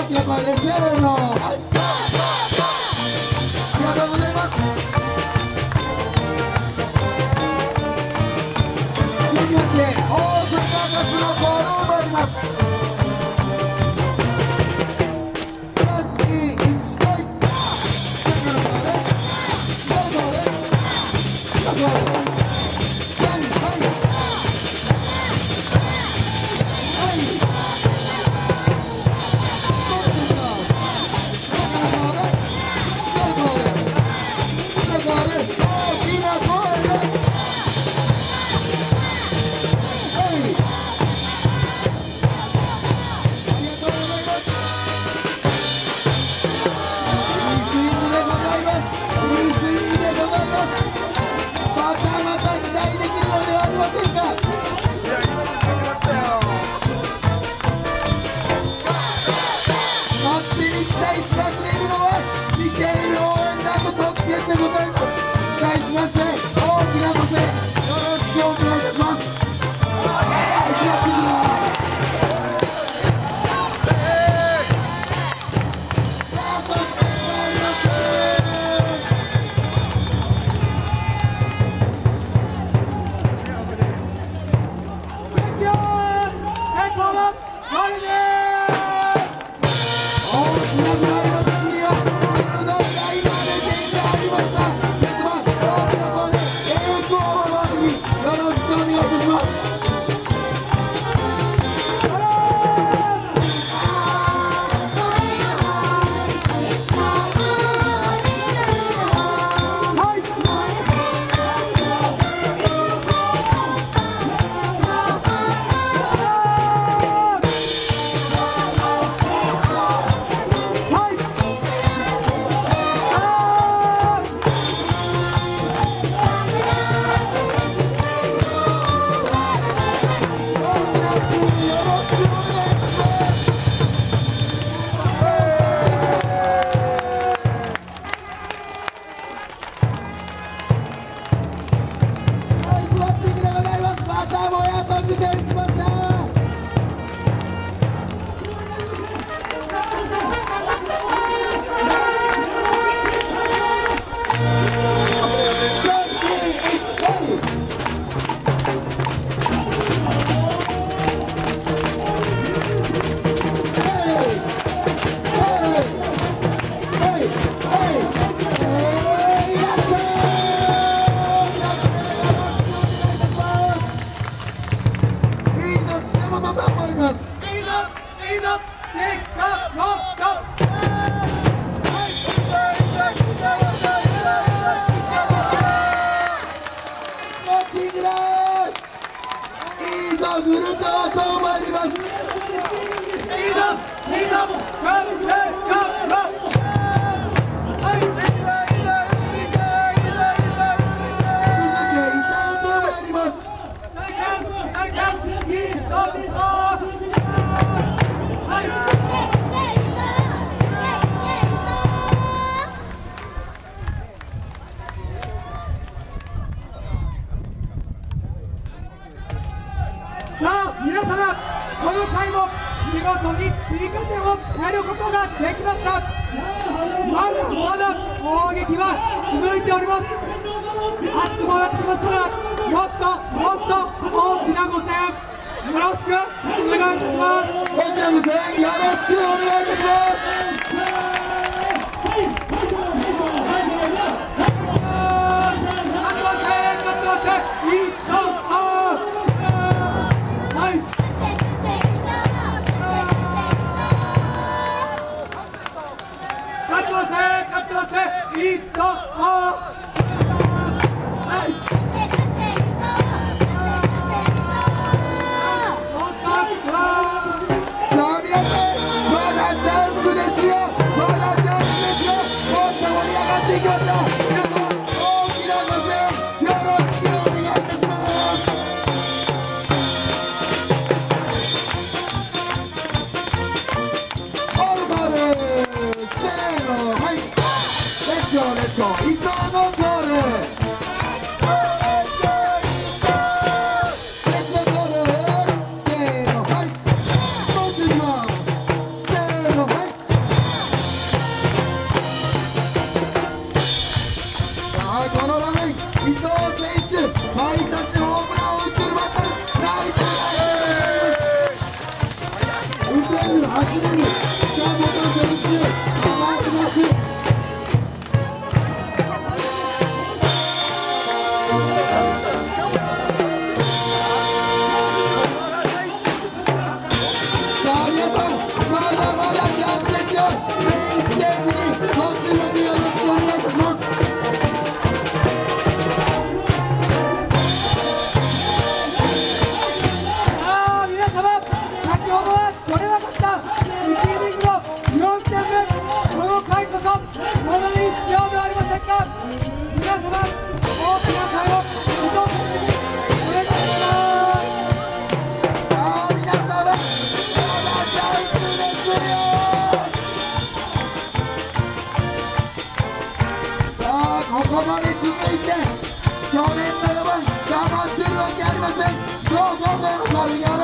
きな声でせーの、はい、ありがとうございます。続きまして大阪ガスのコールを参ります。 皆様、この回も見事に追加点を得ることができました。まだまだ攻撃は続いております。熱くもなってきましたが、もっともっと大きなご声援よろしくお願いいたします。 大きなご声援よろしくお願いいたします。 走れる。さあ元選手上がってます。さあ皆さんまだまだチャンスですよ。メインステージにご注目よろしくお願いいたします。 皆様、大きな声をお届けお願いします。 さあ皆様まだチャンスですよ。さあここまで続いて去年7番黙ってるわけありません。ゴーゴーゴーゴーゴー